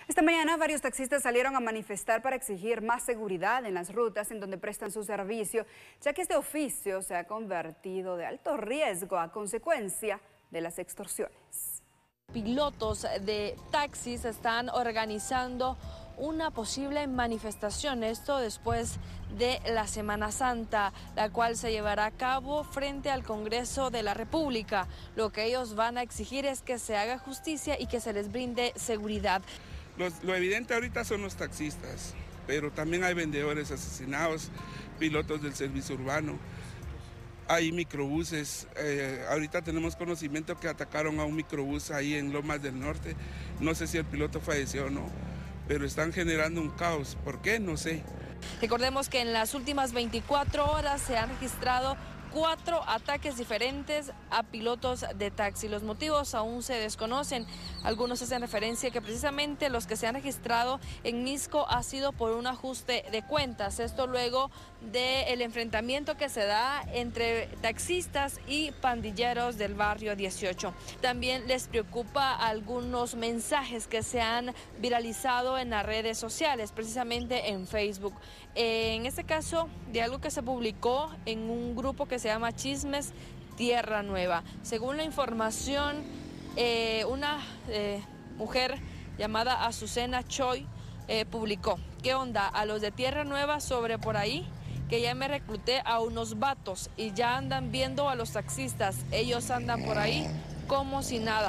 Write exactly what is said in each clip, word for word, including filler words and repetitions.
Esta mañana varios taxistas salieron a manifestar para exigir más seguridad en las rutas en donde prestan su servicio, ya que este oficio se ha convertido de alto riesgo a consecuencia de las extorsiones. Pilotos de taxis están organizando una posible manifestación, esto después de la Semana Santa, la cual se llevará a cabo frente al Congreso de la República. Lo que ellos van a exigir es que se haga justicia y que se les brinde seguridad. Los, lo evidente ahorita son los taxistas, pero también hay vendedores asesinados, pilotos del servicio urbano, hay microbuses. Eh, ahorita tenemos conocimiento que atacaron a un microbús ahí en Lomas del Norte. No sé si el piloto falleció o no, pero están generando un caos. ¿Por qué? No sé. Recordemos que en las últimas veinticuatro horas se han registrado cuatro ataques diferentes a pilotos de taxi. Los motivos aún se desconocen. Algunos hacen referencia que precisamente los que se han registrado en Misco ha sido por un ajuste de cuentas. Esto luego del enfrentamiento que se da entre taxistas y pandilleros del barrio dieciocho. También les preocupa algunos mensajes que se han viralizado en las redes sociales, precisamente en Facebook. En este caso, de algo que se publicó en un grupo que se llama Chismes Tierra Nueva. Según la información, eh, una eh, mujer llamada Azucena Choi eh, publicó: ¿qué onda a los de Tierra Nueva sobre por ahí? Que ya me recluté a unos vatos y ya andan viendo a los taxistas. Ellos andan por ahí como si nada.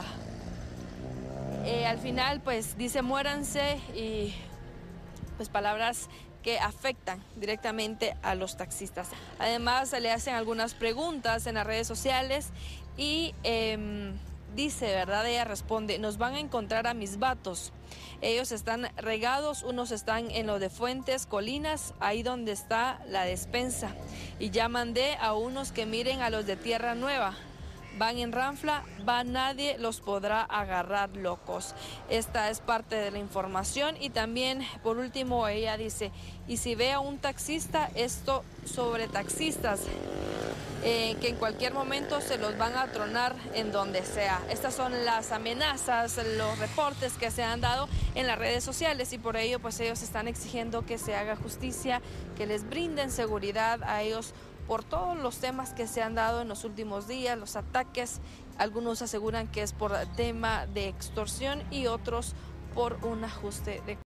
Eh, al final, pues dice muéranse y pues palabras que afectan directamente a los taxistas. Además, se le hacen algunas preguntas en las redes sociales y eh, dice, ¿verdad? Ella responde: nos van a encontrar a mis vatos. Ellos están regados, unos están en lo de Fuentes, Colinas, ahí donde está la despensa. Y ya mandé a unos que miren a los de Tierra Nueva. Van en ranfla, va nadie los podrá agarrar locos. Esta es parte de la información. Y también, por último, ella dice: y si ve a un taxista, esto sobre taxistas, eh, que en cualquier momento se los van a tronar en donde sea. Estas son las amenazas, los reportes que se han dado en las redes sociales, y por ello pues ellos están exigiendo que se haga justicia, que les brinden seguridad a ellos por todos los temas que se han dado en los últimos días, los ataques. Algunos aseguran que es por tema de extorsión y otros por un ajuste de